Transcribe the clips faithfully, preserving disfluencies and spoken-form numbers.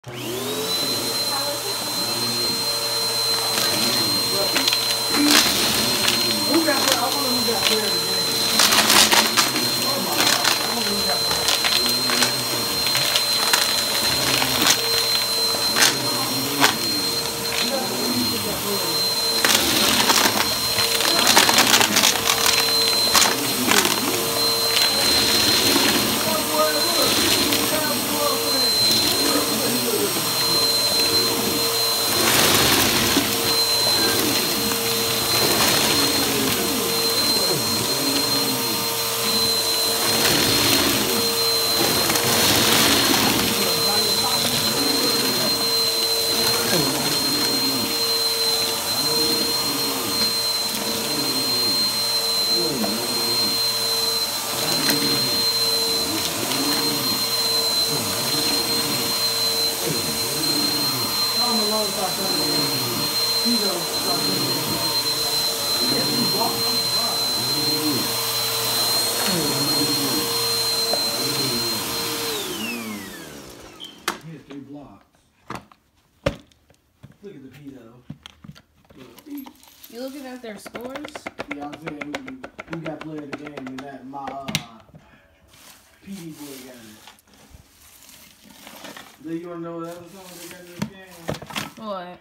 Who got player? I wonder who got player of the game. Oh my god. I wonder who got player. Look at the pedo. You looking at their scores? Yeah, I'm saying who, who got player of the game and that my uh, P D boy got it. Do you want to know what other song they got in this game? What?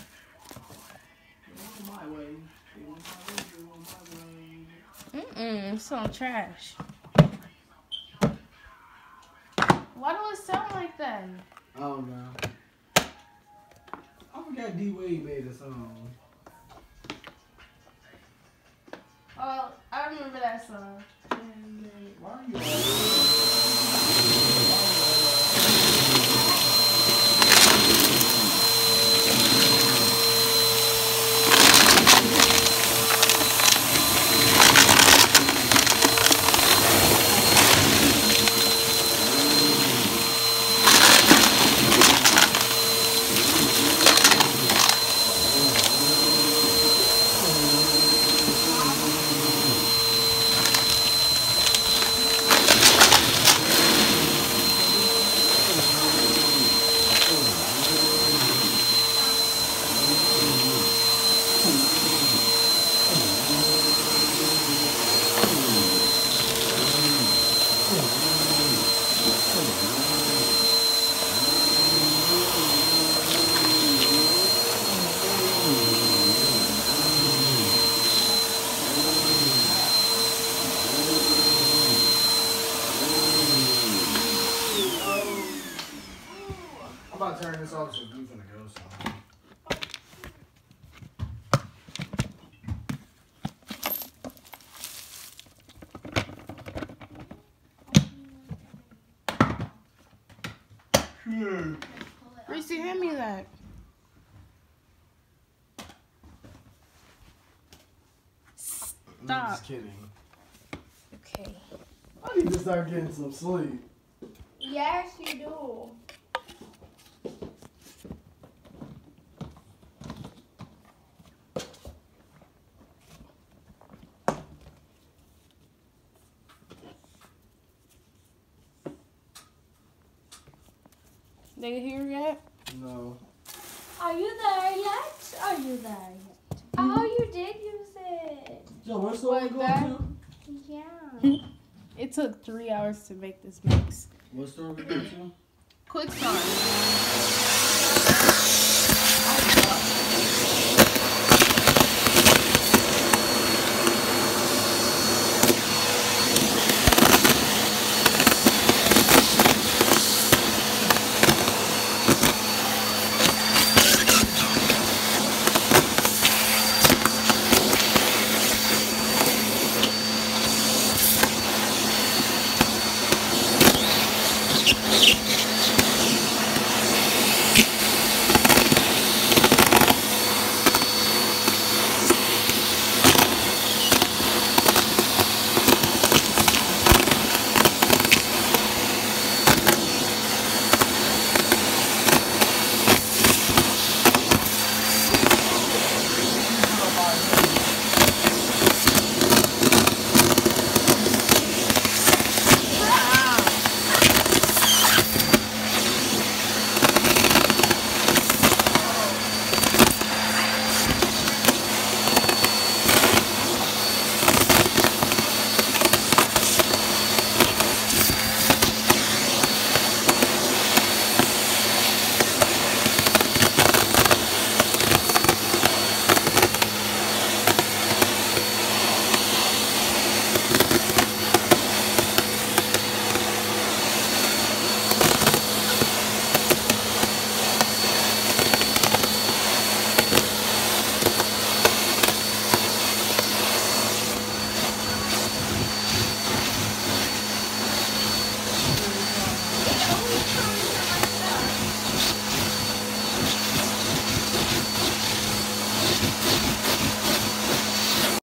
It went my way. It went my way. It went my way. Mm-mm, it sounds trash. Why do it sound like that? Oh no. I forgot D Wade made a song. Oh, I remember that song. Why are you I'm about to turn this off so we finna go somewhere. Reese, hand me that. Stop. I'm just kidding. Okay. I need to start getting some sleep. Yes, you do. They here yet? No. Are you there yet? Are you there yet? Oh, you did use it. Yo, where's the one What, going that? to? Yeah. It took three hours to make this mix. What store we going to? Quick start.